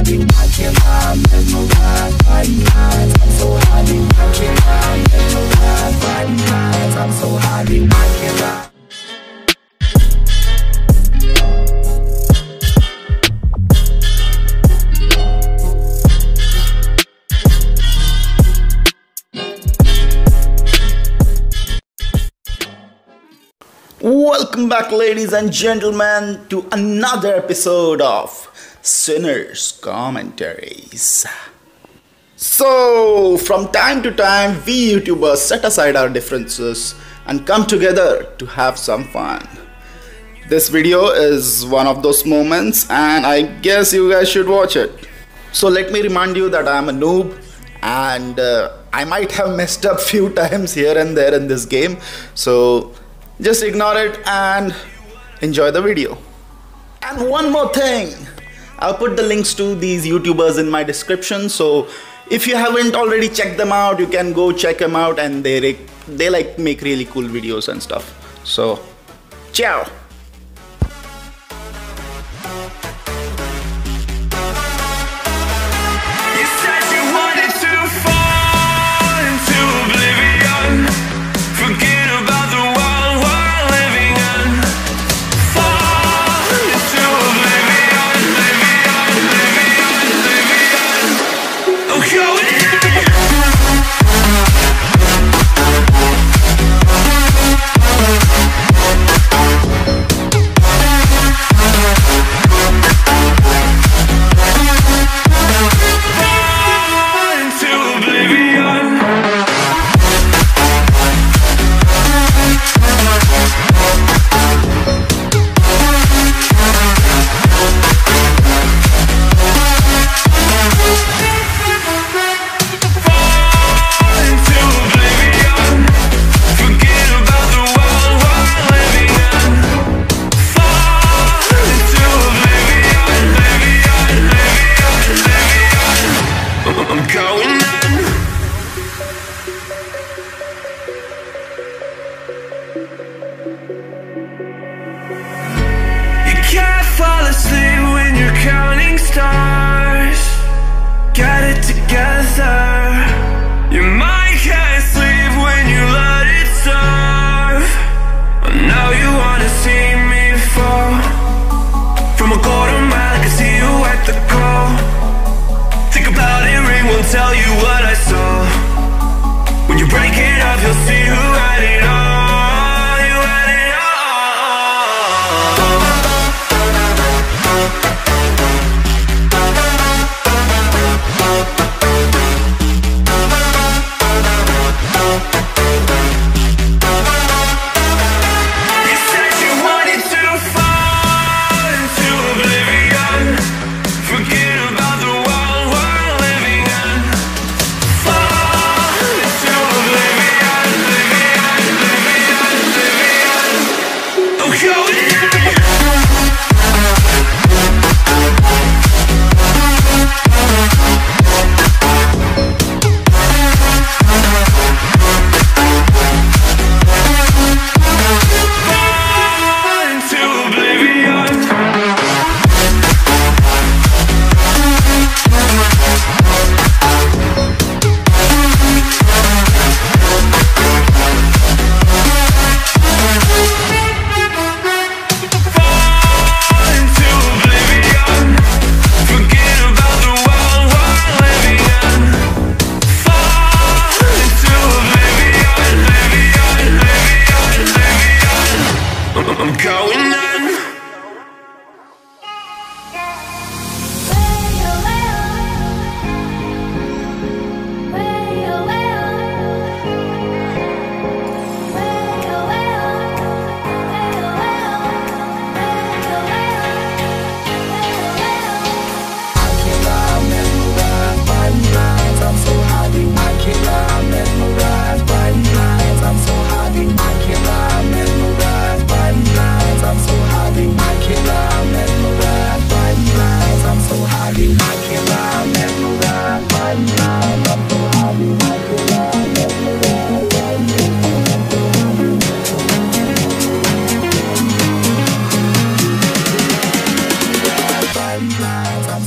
Welcome back, ladies and gentlemen, to another episode of Sinners Commentaries. So, from time to time, we YouTubers set aside our differences and come together to have some fun. This video is one of those moments, and I guess you guys should watch it. So, let me remind you that I am a noob, and I might have messed up few times here and there in this game. So, just ignore it and enjoy the video. And one more thing, I'll put the links to these YouTubers in my description, so if you haven't already checked them out, you can go check them out, and they like make really cool videos and stuff. So ciao.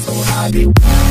so happy.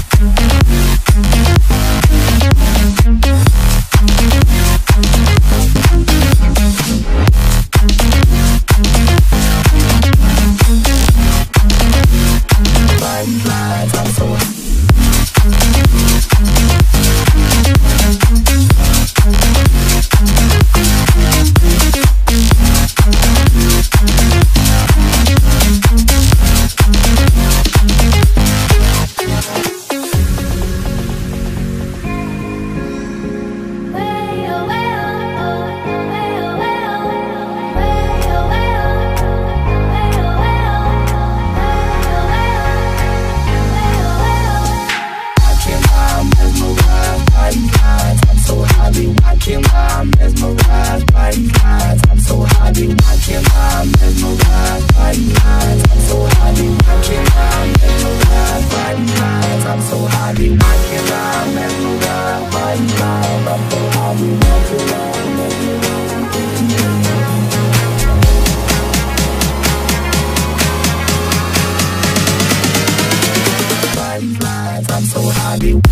I'm so happy.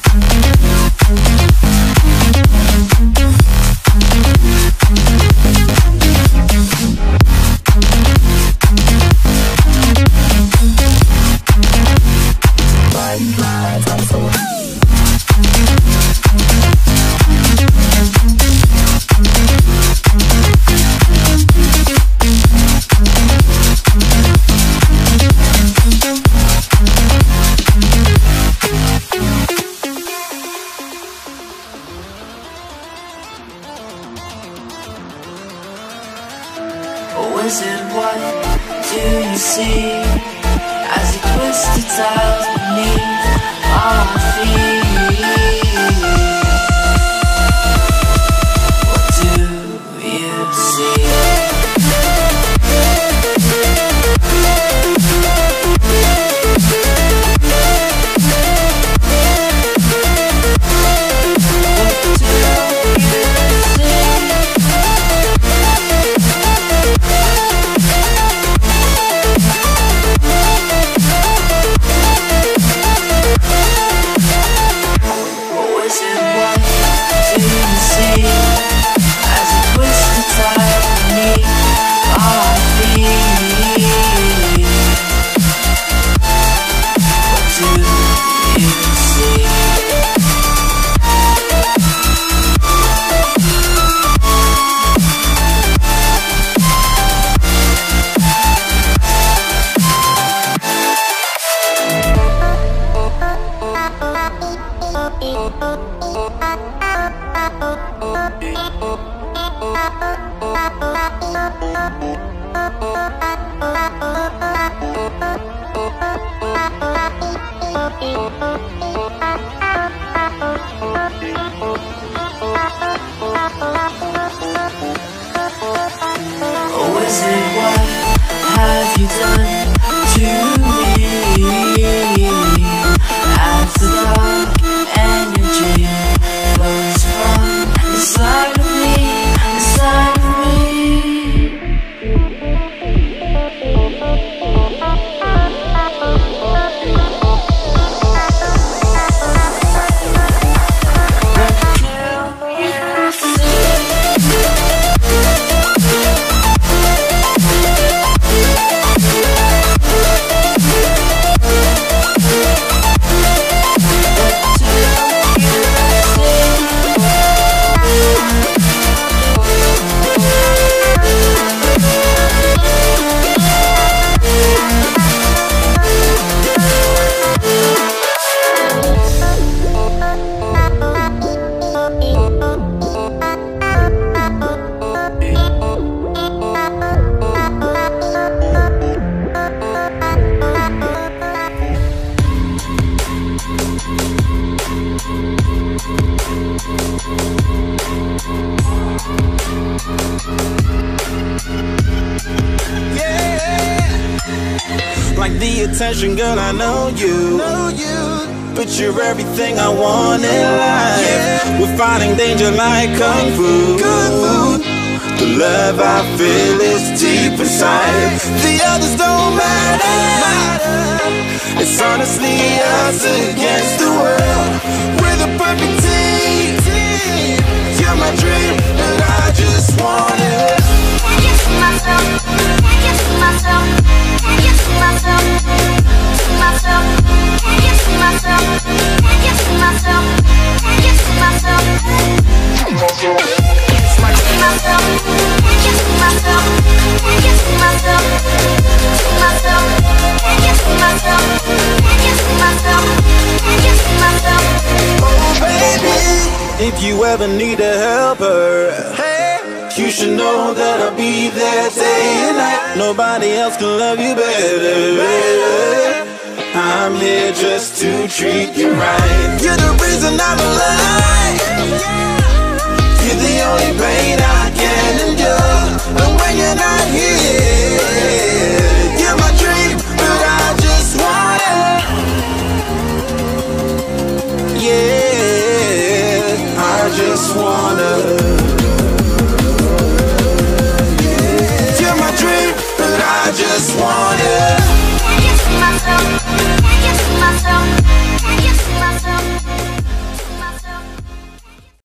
Wizard, what do you see as you twist the tiles beneath our feet? What do you see? Have you done to me? As the dark energy flows from inside of me, inside of me. Like the attention, girl, I know you. But you're everything I want in life. We're fighting danger like Kung Fu. The love I feel is deep inside. The others don't matter. It's 'cause honestly, us against the world. We're the perfect team. You're my dream, and I just want it. Can't get to myself. Can't get to myself. Can't get to myself. To myself. Can't get to myself. Can't get to myself. Can't get to myself. To myself. Can't get to myself. Can't get to myself. To myself. Can't get to myself. Can't get to myself. Can't get to myself. Oh baby, if you ever need a helper, hey, you should know that I'll be there day and night. Nobody else can love you better. I'm here just to treat you right. You're the reason I'm alive. You're the only pain I can endure. And when you're not here, you're my dream, but I just want it. Yeah, I just want